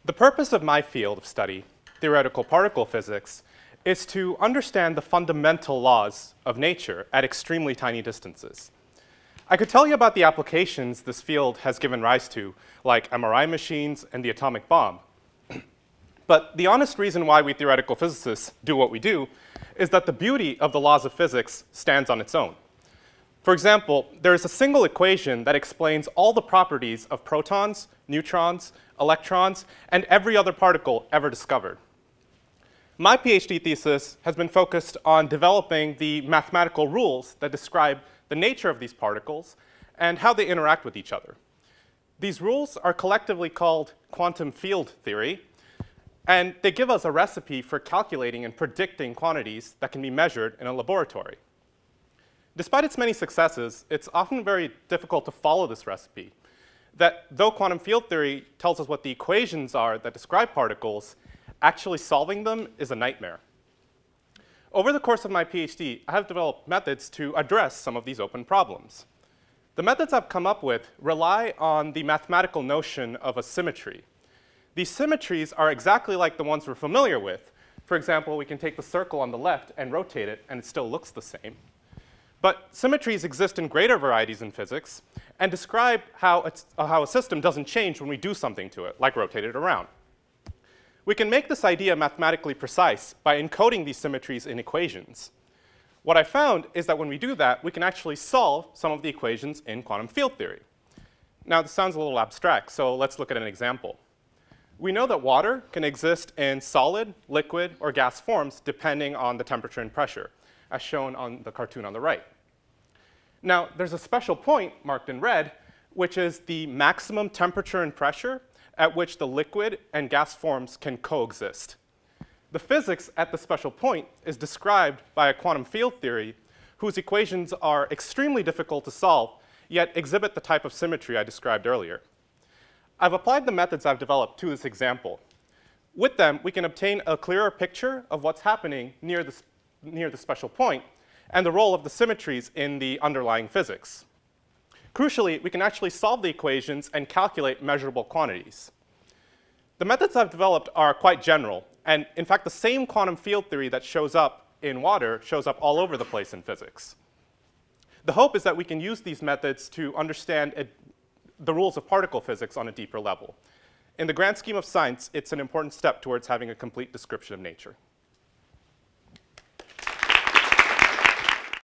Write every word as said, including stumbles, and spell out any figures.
The purpose of my field of study, theoretical particle physics, is to understand the fundamental laws of nature at extremely tiny distances. I could tell you about the applications this field has given rise to, like M R I machines and the atomic bomb. But the honest reason why we theoretical physicists do what we do is that the beauty of the laws of physics stands on its own. For example, there is a single equation that explains all the properties of protons, neutrons, electrons, and every other particle ever discovered. My PhD thesis has been focused on developing the mathematical rules that describe the nature of these particles and how they interact with each other. These rules are collectively called quantum field theory, and they give us a recipe for calculating and predicting quantities that can be measured in a laboratory. Despite its many successes, it's often very difficult to follow this recipe. That though quantum field theory tells us what the equations are that describe particles, actually solving them is a nightmare. Over the course of my PhD, I have developed methods to address some of these open problems. The methods I've come up with rely on the mathematical notion of a symmetry. These symmetries are exactly like the ones we're familiar with. For example, we can take the circle on the left and rotate it, and it still looks the same. But symmetries exist in greater varieties in physics and describe how, it's, uh, how a system doesn't change when we do something to it, like rotate it around. We can make this idea mathematically precise by encoding these symmetries in equations. What I found is that when we do that, we can actually solve some of the equations in quantum field theory. Now, this sounds a little abstract, so let's look at an example. We know that water can exist in solid, liquid, or gas forms depending on the temperature and pressure, as shown on the cartoon on the right. Now, there's a special point marked in red, which is the maximum temperature and pressure at which the liquid and gas forms can coexist. The physics at the special point is described by a quantum field theory whose equations are extremely difficult to solve, yet exhibit the type of symmetry I described earlier. I've applied the methods I've developed to this example. With them, we can obtain a clearer picture of what's happening near the, near the special point and the role of the symmetries in the underlying physics. Crucially, we can actually solve the equations and calculate measurable quantities. The methods I've developed are quite general, and in fact, the same quantum field theory that shows up in water shows up all over the place in physics. The hope is that we can use these methods to understand a, the rules of particle physics on a deeper level. In the grand scheme of science, it's an important step towards having a complete description of nature.